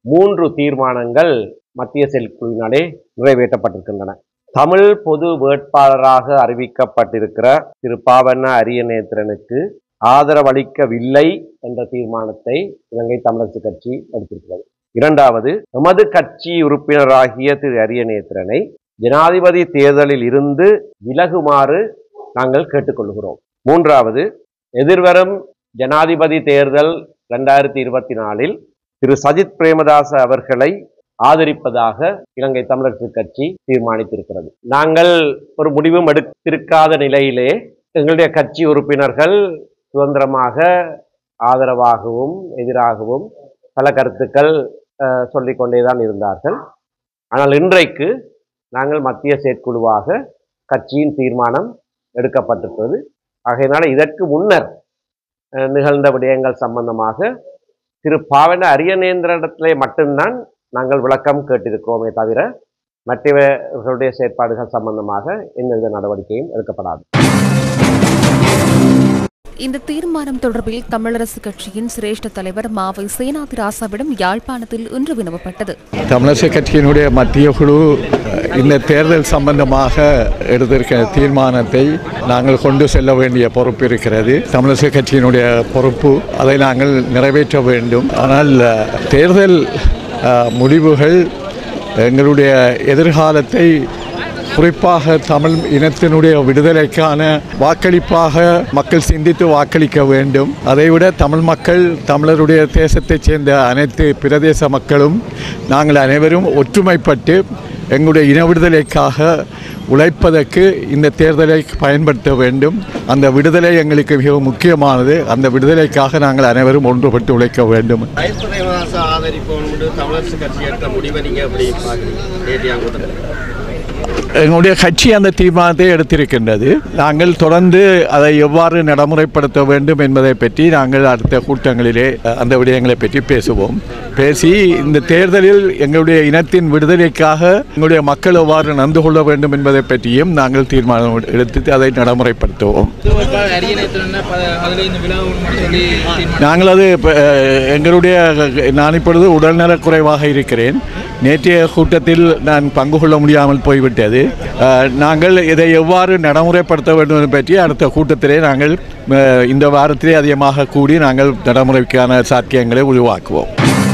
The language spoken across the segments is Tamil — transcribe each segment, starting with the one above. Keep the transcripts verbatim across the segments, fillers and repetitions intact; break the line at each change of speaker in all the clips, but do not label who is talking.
மூன்று தீர்மானங்கள் மத்திய செயற்குழுவினாலே நிறைவேற்றப்பட்டிருக்கின்றன. தமிழ் பொது வேட்பாளராக அறிவிக்கப்பட்டிருக்கிற திரு பாவண்ண அரியநேத்திரனுக்கு ஆதரவளிக்கவில்லை என்ற தீர்மானத்தை இலங்கை தமிழரசு கட்சி எடுத்திருக்கிறது. இரண்டாவது, எமது கட்சி உறுப்பினராகிய திரு அரியநேத்திரனை ஜனாதிபதி தேர்தலில் இருந்து விலகுமாறு நாங்கள் கேட்டுக்கொள்கிறோம். மூன்றாவது, எதிர்வரும் ஜனாதிபதி தேர்தல் இரண்டாயிரத்தி இருபத்தி நாலில் திரு சஜித் பிரேமதாச அவர்களை ஆதரிப்பதாக இலங்கை தமிழரசு கட்சி தீர்மானித்திருக்கிறது. நாங்கள் ஒரு முடிவும் எடுத்திருக்காத நிலையிலே எங்களுடைய கட்சி உறுப்பினர்கள் சுதந்திரமாக ஆதரவாகவும் எதிராகவும் பல கருத்துக்கள் சொல்லிக்கொண்டேதான் இருந்தார்கள். ஆனால் இன்றைக்கு நாங்கள் மத்திய செயற்குழுவாக கட்சியின் தீர்மானம் எடுக்கப்பட்டிருக்கிறது. ஆகையினால இதற்கு முன்னர் நிகழ்ந்த விடயங்கள் சம்பந்தமாக திரு பாவண்ண அரியநேந்திரனிடத்திலே மட்டும்தான் நாங்கள் விளக்கம் கேட்டிருக்கிறோமே தவிர மற்றவர்களுடைய செயற்பாடுகள் சம்பந்தமாக எந்தவித நடவடிக்கையும் எடுக்கப்படாது.
இந்த தீர்மானம் தொடர்பில் தமிழரசு கட்சியின் சிரேஷ்ட தலைவர் மாவை சேனாதிராசாவிடம் யாழ்ப்பாணத்தில் இன்று வினவப்பட்டது.
தமிழரசு கட்சியினுடைய மத்திய குழு இந்த தேர்தல் சம்பந்தமாக எடுத்திருக்கிற தீர்மானத்தை நாங்கள் கொண்டு செல்ல வேண்டிய பொறுப்பு இருக்கிறது. தமிழரசு கட்சியினுடைய பொறுப்பு, அதை நாங்கள் நிறைவேற்ற வேண்டும். ஆனால் தேர்தல் முடிவுகள் எங்களுடைய எதிர்காலத்தை குறிப்பாக தமிழ் இனத்தினுடைய விடுதலைக்கான வாக்களிப்பாக மக்கள் சிந்தித்து வாக்களிக்க வேண்டும். அதைவிட தமிழ் மக்கள், தமிழருடைய தேசத்தைச் சேர்ந்த அனைத்து பிரதேச மக்களும் நாங்கள் அனைவரும் ஒற்றுமைப்பட்டு எங்களுடைய இன விடுதலைக்காக உழைப்பதற்கு இந்த தேர்தலை பயன்படுத்த வேண்டும். அந்த விடுதலை எங்களுக்கு மிகவும் முக்கியமானது. அந்த விடுதலைக்காக நாங்கள் அனைவரும் ஒன்றுபட்டு உழைக்க வேண்டும். எங்களுடைய கட்சி அந்த தீர்மானத்தை எடுத்திருக்கின்றது. நாங்கள் தொடர்ந்து அதை எவ்வாறு நடைமுறைப்படுத்த வேண்டும் என்பதை பற்றி நாங்கள் அடுத்த கூட்டங்களிலே அந்த விடயங்களை பற்றி பேசுவோம். பேசி இந்த தேர்தலில் எங்களுடைய இனத்தின் விடுதலைக்காக எங்களுடைய மக்கள் எவ்வாறு நடந்து கொள்ள வேண்டும் என்பதை பற்றியும் நாங்கள் தீர்மானம் எடுத்து அதை நடைமுறைப்படுத்துவோம். நாங்கள் அது எங்களுடைய நான் இப்பொழுது உடல்நலக் குறைவாக இருக்கிறேன். நேற்றைய கூட்டத்தில் நான் பங்கு கொள்ள முடியாமல் போய்விட்டது. நாங்கள் இதை எவ்வாறு நடைமுறைப்படுத்த வேண்டும் பற்றி அடுத்த கூட்டத்திலே நாங்கள் இந்த வாரத்திலே அதிகமாக கூடி நாங்கள் நடைமுறைக்கான சாத்தியங்களை உருவாக்குவோம்.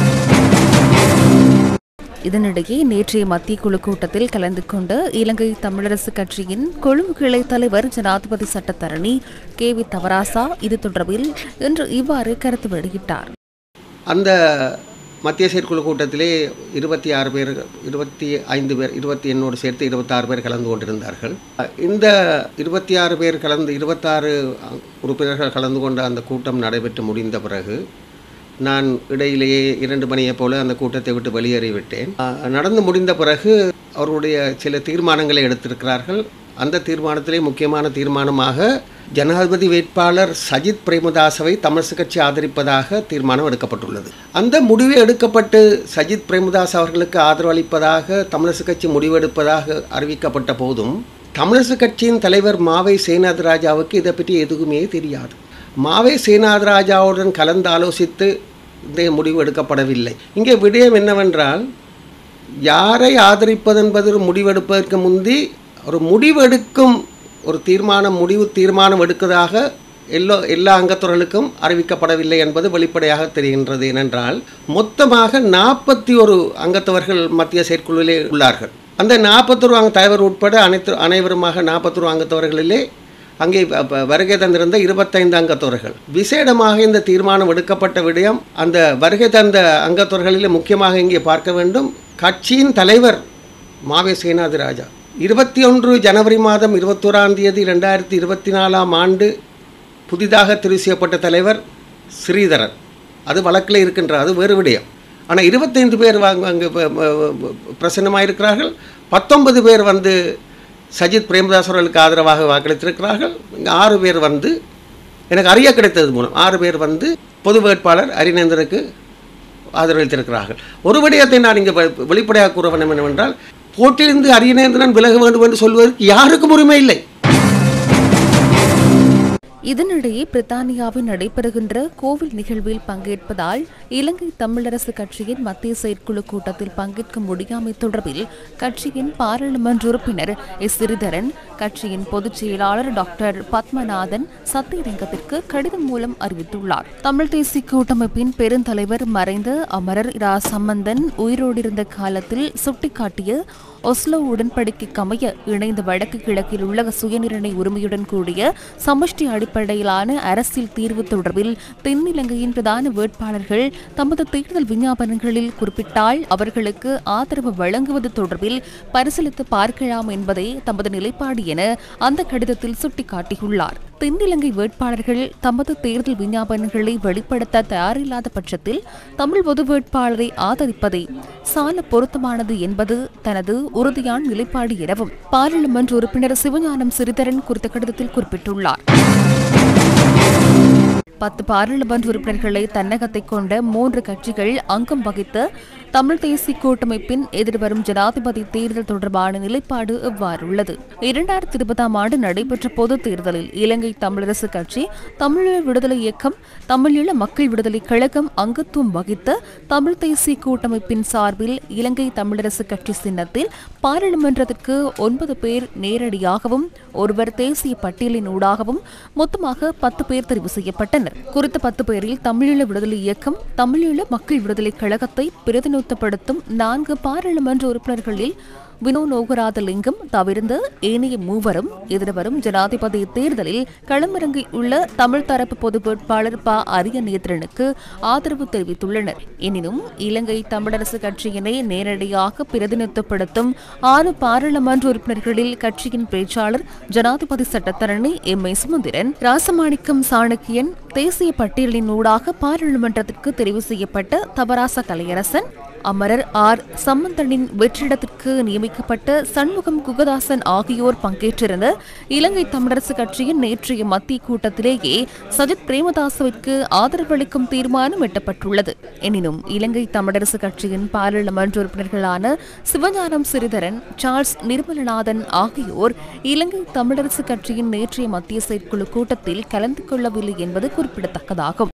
இதனிடையே நேற்றைய மத்திய குழு கூட்டத்தில் கலந்து கொண்ட இலங்கை தமிழரசு கட்சியின் கொழும்பு கிளை தலைவர் ஜனாதிபதி சட்டத்தரணி கே வி தவராசா இது தொடர்பில் இன்று இவ்வாறு கருத்து வெளியிட்டார்.
அந்த மத்திய செயற்குழு கூட்டத்திலே இருபத்தி ஆறு பேர் இருபத்தி ஐந்து பேர் இருபத்தி எண்ணோடு சேர்த்து இருபத்தாறு பேர் கலந்து கொண்டிருந்தார்கள். இந்த இருபத்தி ஆறு பேர் கலந்து இருபத்தாறு உறுப்பினர்கள் கலந்து கொண்ட அந்த கூட்டம் நடைபெற்று முடிந்த பிறகு நான் இடையிலேயே இரண்டு மணியை போல அந்த கூட்டத்தை விட்டு வெளியேறிவிட்டேன். நடந்து முடிந்த பிறகு அவருடைய சில தீர்மானங்களை எடுத்திருக்கிறார்கள். அந்த தீர்மானத்திலே முக்கியமான தீர்மானமாக ஜனாதிபதி வேட்பாளர் சஜித் பிரேமதாசவை தமிழரசு கட்சி ஆதரிப்பதாக தீர்மானம் எடுக்கப்பட்டுள்ளது. அந்த முடிவு எடுக்கப்பட்டு சஜித் பிரேமதாஸ் அவர்களுக்கு ஆதரவு அளிப்பதாக தமிழரசு கட்சி முடிவெடுப்பதாக அறிவிக்கப்பட்ட போதும் தமிழரசு கட்சியின் தலைவர் மாவை சேனாதிராஜாவுக்கு இதை பற்றி எதுவுமே தெரியாது. மாவை சேனாதிராஜாவுடன் கலந்து ஆலோசித்து இந்த முடிவு எடுக்கப்படவில்லை. இங்கே விடயம் என்னவென்றால், யாரை ஆதரிப்பது என்பது முடிவெடுப்பதற்கு முந்தி ஒரு முடிவெடுக்கும் ஒரு தீர்மானம் முடிவு தீர்மானம் எடுப்பதாக எல்லோ எல்லா அங்கத்துறைகளுக்கும் அறிவிக்கப்படவில்லை என்பது வெளிப்படையாக தெரிகின்றது. ஏனென்றால் மொத்தமாக நாற்பத்தி ஒரு அங்கத்தவர்கள் மத்திய செயற்குழுவிலே உள்ளார்கள். அந்த நாற்பத்தொரு அங்க தலைவர் உட்பட அனைத்து அனைவருமாக நாற்பத்தொரு அங்கத்தவர்களிலே அங்கே வருகை தந்திருந்த இருபத்தைந்து அங்கத்தவர்கள். விசேடமாக இந்த தீர்மானம் எடுக்கப்பட்ட விடயம் அந்த வருகை தந்த அங்கத்தவர்களிலே முக்கியமாக இங்கே பார்க்க வேண்டும். கட்சியின் தலைவர் மாவை சேனாதிராஜா இருபத்தி ஒன்று ஜனவரி மாதம் இருபத்தோராம் தேதி ரெண்டாயிரத்தி இருபத்தி நாலாம் ஆண்டு புதிதாக தெரிவு செய்யப்பட்ட தலைவர் ஸ்ரீதரன். அது வழக்கில் இருக்கின்ற அது வேறு விடயம். ஆனால் இருபத்தைந்து பேர் வாங்க அங்கே பிரசன்னமாக இருக்கிறார்கள். பத்தொன்பது பேர் வந்து சஜித் பிரேமதாஸ் அவர்களுக்கு ஆதரவாக வாக்களித்திருக்கிறார்கள். இங்கே ஆறு பேர் வந்து எனக்கு அறிய கிடைத்தது மூலம் ஆறு பேர் வந்து பொது வேட்பாளர் அரியநேந்திரனுக்கு ஆதரவளித்திருக்கிறார்கள். ஒரு விடயத்தை நான் இங்கே வெளிப்படையாக கூற வேண்டும் என்னவென்றால், போட்டியிலிருந்து அரியநேந்திரன் விலக வேண்டும் என்று சொல்வதற்கு யாருக்கும் உரிமை இல்லை.
இதனிடையே பிரித்தானியாவில் நடைபெறுகின்ற கோவில் நிகழ்வில் பங்கேற்பதால் இலங்கை தமிழரசு கட்சியின் மத்திய செயற்குழு கூட்டத்தில் பங்கேற்க முடியாமை தொடர்பில் கட்சியின் பாராளுமன்ற உறுப்பினர் எஸ் சிறிதரன் கட்சியின் பொதுச் செயலாளர் டாக்டர் பத்மநாதன் சத்தியலிங்கத்திற்கு கடிதம் மூலம் அறிவித்துள்ளார். தமிழ் தேசிய கூட்டமைப்பின் பெருந்தலைவர் மறைந்த அமரர் இரா சம்பந்தன் உயிரோடு இருந்த காலத்தில் சுட்டிக்காட்டிய ஒஸ்லோ உடன்படிக்கைக்கமைய இணைந்த வடக்கு கிழக்கில் உள்ள சுயநிர்ணய உரிமையுடன் கூடிய சமஷ்டி அடிப்படையிலான அரசியல் தீர்வு தொடர்பில் தென்னிலங்கையின் பிரதான வேட்பாளர்கள் தமது தேர்தல் விஞ்ஞாபனங்களில் குறிப்பிட்டால் அவர்களுக்கு ஆதரவு வழங்குவது தொடர்பில் பரிசீலித்து பார்க்கலாம் என்பதே தமது நிலைப்பாடு என அந்த கடிதத்தில் சுட்டிக்காட்டியுள்ளார். தென்னிலங்கை வேட்பாளர்கள் தமது தேர்தல் விஞ்ஞாபனங்களை வெளிப்படுத்த தயாரில்லாத பட்சத்தில் தமிழ் பொது வேட்பாளரை ஆதரிப்பதே சால பொருத்தமானது என்பது தனது உறுதியான நிலைப்பாடு எனவும் பாராளுமன்ற உறுப்பினர் சிவஞானம் சிறிதரன் குறித்த கடிதத்தில் குறிப்பிட்டுள்ளார். பத்து பாராளுமன்ற உறுப்பினர்களை தன்னகத்தை கொண்ட மூன்று கட்சிகள் அங்கம் வகித்த தமிழ் தேசிய கூட்டமைப்பின் எதிர்வரும் ஜனாதிபதி தேர்தல் தொடர்பான நிலைப்பாடு எவ்வாறு உள்ளது? இரண்டாயிரத்தி இருபதாம் ஆண்டு நடைபெற்ற பொதுத் தேர்தலில் இலங்கை தமிழரசு கட்சி, தமிழீழ விடுதலை இயக்கம், தமிழீழ மக்கள் விடுதலை கழகம் அங்கத்துவம் வகித்த தமிழ் தேசிய கூட்டமைப்பின் சார்பில் இலங்கை தமிழரசு கட்சி சின்னத்தில் பாராளுமன்றத்திற்கு ஒன்பது பேர் நேரடியாகவும் ஒருவர் தேசிய பட்டியலின் ஊடாகவும் மொத்தமாக பத்து பேர் தெரிவு செய்யப்பட்டனர். குறித்த பத்து பேரில் தமிழீழ விடுதலை இயக்கம், தமிழீழ மக்கள் விடுதலை கழகத்தை பிரதிநிதித்துவப்படுத்தும் நான்கு பாராளுமன்ற உறுப்பினர்களில் வினோ நோகராதலிங்கம் தவிர்ந்த ஏனைய மூவரும் எதிர்வரும் ஜனாதிபதி தேர்தலில் களமிறங்கி உள்ள தமிழ் தரப்பு பொது வேட்பாளர் ப அரியநேத்திரனுக்கு ஆதரவு தெரிவித்துள்ளனர். எனினும் இலங்கை தமிழரசு கட்சியினை நேரடியாக பிரதிநிதித்துவப்படுத்தும் ஆறு பாராளுமன்ற உறுப்பினர்களில் கட்சியின் பேச்சாளர் ஜனாதிபதி சட்டத்தரணி எம் ஏ சுமந்திரன், ராசமாணிக்கம் சாணக்கியன், தேசிய பட்டியலின் ஊடாக பாராளுமன்றத்திற்கு தெரிவு செய்யப்பட்ட தவராச கலையரசன், அமரர் ஆர் சம்பந்தனின் வெற்றிடத்திற்கு நியமிக்கப்பட்ட சண்முகம் குகதாசன் ஆகியோர் பங்கேற்றிருந்த இலங்கை தமிழரசு கட்சியின் நேற்றைய மத்திய கூட்டத்திலேயே சஜித் பிரேமதாசவிற்கு ஆதரவளிக்கும் தீர்மானம் எட்டப்பட்டுள்ளது. எனினும் இலங்கை தமிழரசு கட்சியின் பாராளுமன்ற உறுப்பினர்களான சிவஞானம் சிறிதரன், சார்ல்ஸ் நிர்மலநாதன் ஆகியோர் இலங்கை தமிழரசு கட்சியின் நேற்றைய மத்திய செயற்குழு கூட்டத்தில் கலந்து கொள்ளவில்லை என்பது குறிப்பிடத்தக்கதாகும்.